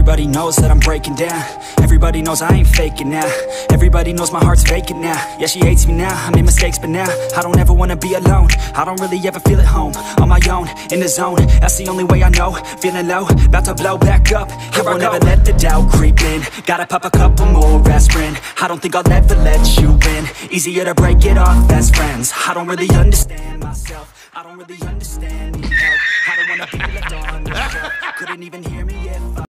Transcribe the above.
Everybody knows that I'm breaking down. Everybody knows I ain't faking now. Everybody knows my heart's vacant now. Yeah, she hates me now, I made mistakes, but now I don't ever wanna be alone. I don't really ever feel at home. On my own, in the zone, that's the only way I know. Feeling low, about to blow back up. Here I won't ever let the doubt creep in. Gotta pop a couple more aspirin. I don't think I'll ever let you in. Easier to break it off best friends. I don't really understand myself. I don't really understand help. I don't wanna be left on the shelf. Couldn't even hear me if